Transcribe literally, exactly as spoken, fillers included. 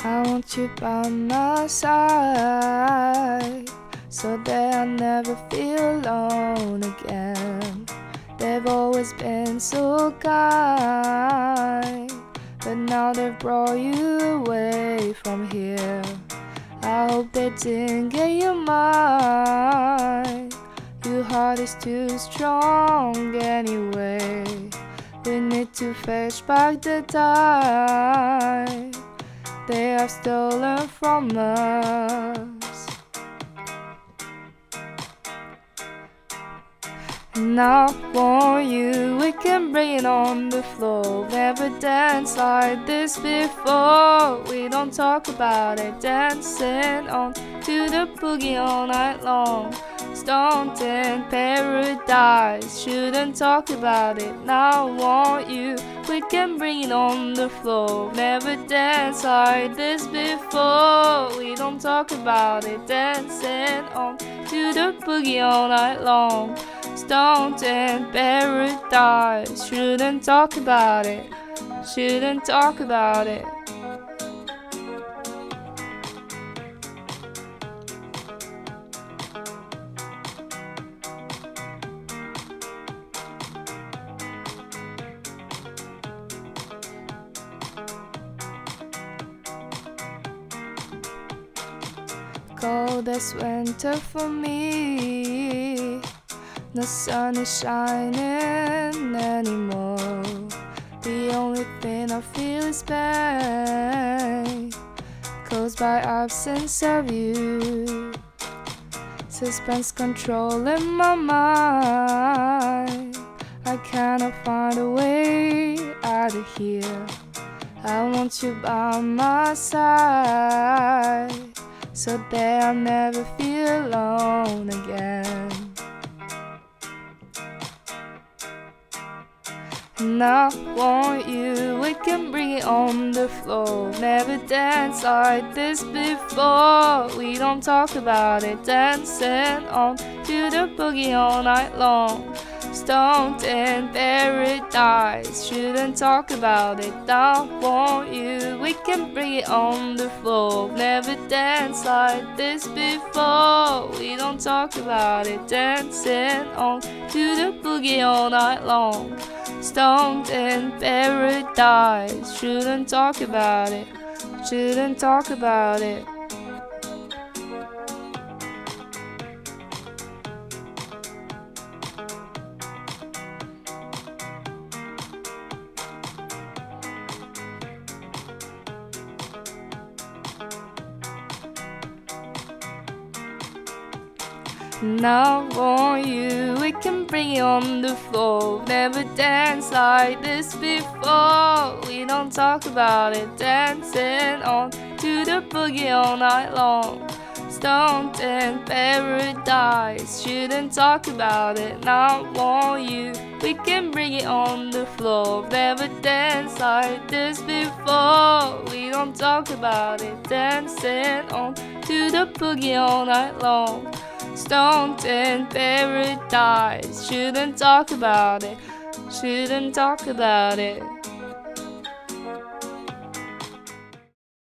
I want you by my side, so that I never feel alone again. They've always been so kind, but now they've brought you away from here. I hope they didn't get your mind. Your heart is too strong anyway. We need to fetch back the time they have stolen from us. And I want you, we can bring it on the floor. Never danced like this before. We don't talk about it, dancing on to the boogie all night long. Stoned in paradise, shouldn't talk about it. Now I want you, we can bring it on the floor. Never danced like this before. We don't talk about it, dancing on to the boogie all night long. Stoned in paradise, shouldn't talk about it, shouldn't talk about it. Cold as winter for me. The sun is shining anymore. The only thing I feel is pain, caused by absence of you. Suspense controlling my mind. I cannot find a way out of here. I want you by my side, so that I'll never feel alone again. And I want you, we can bring it on the floor. Never danced like this before. We don't talk about it, dancing on to the boogie all night long. Stoned in paradise, shouldn't talk about it. I want you, we can bring it on the floor. Never danced like this before. We don't talk about it, dancing on to the boogie all night long. Stoned in paradise, shouldn't talk about it, shouldn't talk about it. And I want you, we can bring it on the floor. Never danced like this before. We don't talk about it, dancing on to the boogie all night long. Stoned in paradise, shouldn't talk about it. And I want you, we can bring it on the floor. Never danced like this before. We don't talk about it, dancing on to the boogie all night long. Stoned in paradise, shouldn't talk about it, shouldn't talk about it.